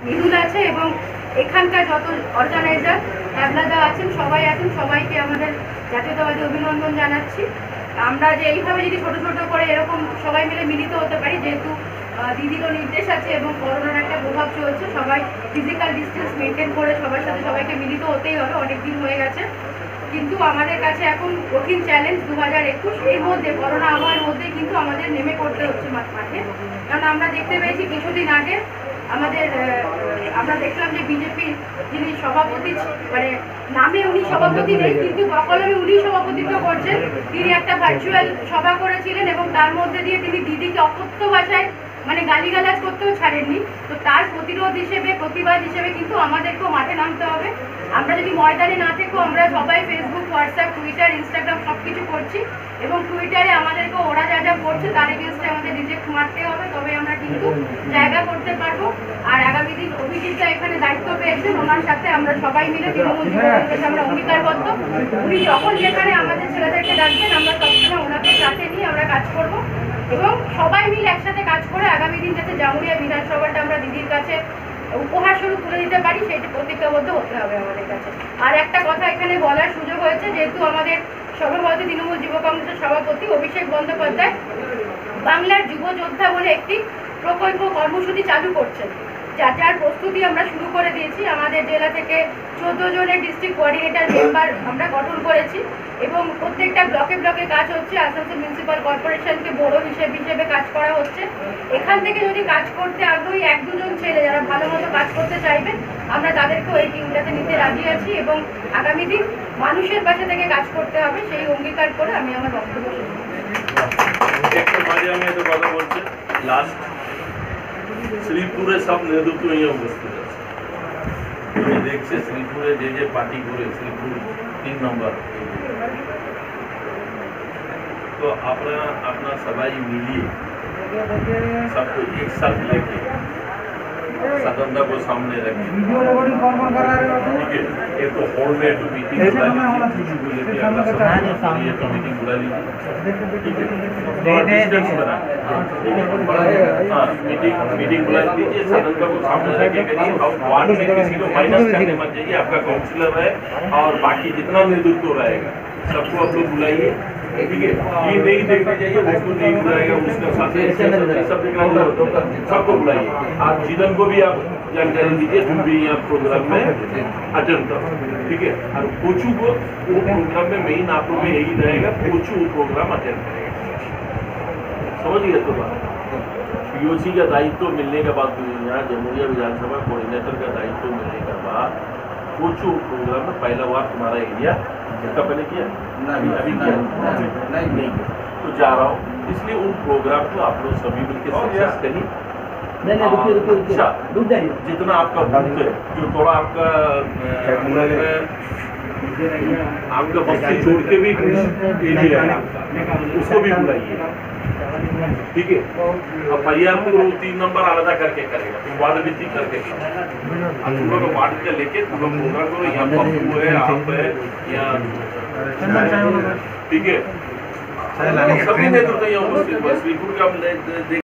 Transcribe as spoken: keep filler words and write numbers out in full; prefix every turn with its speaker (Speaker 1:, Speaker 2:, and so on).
Speaker 1: মৃদুল আছে এবং এখানকার যত অর্গানাইজার অ্যাবলাদা আছেন, সবাই আছেন, সবাইকে আমাদের জাতীয়তাবাদী অভিনন্দন জানাচ্ছি। আমরা যে এইভাবে যদি ছোট ছোট করে এরকম সবাই মিলে মিলিত হতে পারি, যেহেতু দিদিরও নির্দেশ আছে এবং করোনার একটা প্রভাব চলছে, সবাই ফিজিক্যাল ডিস্টেন্স মেনটেন করে সবার সাথে সবাইকে মিলিত হতেই হবে। অনেক দিন হয়ে গেছে, কিন্তু আমাদের কাছে এখন কঠিন চ্যালেঞ্জ দু হাজার একুশ এর মধ্যে করোনা আবহাওয়ার মধ্যে কিন্তু আমাদের নেমে পড়তে হচ্ছে মাঠে। কারণ আমরা দেখতে পেয়েছি কিছুদিন আগে আমাদের আমরা দেখলাম যে বিজেপির যিনি সভাপতি, মানে নামে উনি সভাপতি নেই কিন্তু বকলমে উনি সভাপতিত্ব করছেন, তিনি একটা ভার্চুয়াল সভা করেছিলেন এবং তার মধ্যে দিয়ে তিনি দিদিকে অকথ্য ভাষায় মানে গালিগালাজ করতেও ছাড়েননি। তো তার প্রতিরোধ হিসেবে, প্রতিবাদ হিসেবে কিন্তু আমাদেরকেও মাঠে নামতে হবে। আমরা যদি ময়দানে না থেকেও আমরা সবাই ফেসবুক, হোয়াটসঅ্যাপ, টুইটার, ইনস্টাগ্রাম সব কিছু করছি এবং টুইটারে আমাদেরকে ওরা যা যা করছে তার এগেনস্টে আমাদের রিজেক্ট মারতে হবে, তবে আমরা কিন্তু জায়গা করতে পারবো। আর আগামী দিন অভিজিৎটা এখানে দায়িত্ব পেয়েছেন, ওনার সাথে আমরা সবাই মিলে তৃণমূল যুব কংগ্রেসে আমরা অঙ্গীকারবদ্ধ। উনি যখন যেখানে আমাদের ছেলেদেরকে ডাকবেন আমরা সবসময় ওনাকে সাথে নিয়ে আমরা কাজ করব এবং সবাই মিলে একসাথে কাজ করে আগামী দিন যাতে জামুরিয়া বিধানসভাটা আমরা দিদির কাছে উপহার স্বরূপ তুলে দিতে পারি, সেটি প্রতিজ্ঞাবদ্ধ হতে হবে আমাদের কাছে। আর একটা কথা এখানে বলার সুযোগ হয়েছে, যেহেতু আমাদের সর্বভারতীয় তৃণমূল যুব কংগ্রেসের সভাপতি অভিষেক বন্দ্যোপাধ্যায় বাংলার যুব যোদ্ধা বলে একটি প্রকল্প কর্মসূচি চালু করছেন, যার যার প্রস্তুতি আমরা শুরু করে দিয়েছি। আমাদের জেলা থেকে চোদ্দ জনের ডিস্ট্রিক্ট কোঅর্ডিনেটর মেম্বার আমরা গঠন করেছি এবং প্রত্যেকটা ব্লকে ব্লকে কাজ হচ্ছে। আসানসোল মিউনিসিপ্যাল কর্পোরেশনকে বড় হিসেব হিসেবে কাজ করা হচ্ছে। এখান থেকে যদি কাজ করতে আগ্রহী এক দুজন ছেলে যারা ভালো মতো কাজ করতে চাইবেন, আমরা তাদেরকেও এই টিমটাতে নিতে রাজি আছি এবং আগামী দিন মানুষের পাশে থেকে কাজ করতে হবে, সেই অঙ্গীকার করে আমি আমার বক্তব্য শেষ করছি।
Speaker 2: লাস্ট শ্রীপুরে সব নেতৃত্ব উপস্থিত আছে, তুমি দেখছে শ্রীপুরে যে যে পার্টি করে শ্রীপুর তিন নম্বর, तो अपना अपना सबाई मिलिए सबको एक साथ लेके सदनता को सामने रखें, ठीक है। एक तो हॉल में तो मीटिंग बुला लीजिए, तो मीटिंग बुला लीजिए, ठीक है। हाँ, मीटिंग मीटिंग बुला लीजिए, सदनता को सामने रखे करिए और वार्ड में किसी को माइनस करने मत जाइए। आपका काउंसिलर है और बाकी जितना नेतृत्व रहेगा सबको आप लोग बुलाइए, ठीक है। ये नहीं देखने जाइए उसको नहीं बुलाएगा, उसका साथ सब देखना, सबको बुलाइए। आप जीवन को भी आप जानकारी दीजिए, तुम भी यहाँ प्रोग्राम में अटेंड करो, ठीक है। और कोचू को वो प्रोग्राम में मेन आप लोग में यही रहेगा, कोचू वो प्रोग्राम अटेंड करेगा, समझिए। तो बात पीओसी का दायित्व मिलने के बाद, यहाँ जमुरिया विधानसभा कोऑर्डिनेटर का दायित्व मिलने के बाद कोचू प्रोग्राम में पहला बार तुम्हारा एरिया इसका पहले किया नहीं, अभी किया नहीं नहीं तो जा रहा हूँ, इसलिए उन प्रोग्राम को आप लोग सभी मिलकर सक्सेस करिए। अच्छा, जितना आपका बूथ है, जो थोड़ा आपका आपका बस्ती छोड़ के भी एरिया है उसको भी बुलाइए, ठीक है। अब परिवार को तीन नंबर आलादा करके करेगा, फिर वार्ड भित्ति करके हम लोग वार्ड के लेके हम लोग प्रोग्राम करो। यहाँ पप्पू है, आप है, यहाँ ठीक है, सभी नेतृत्व यहाँ उपस्थित। श्रीपुर का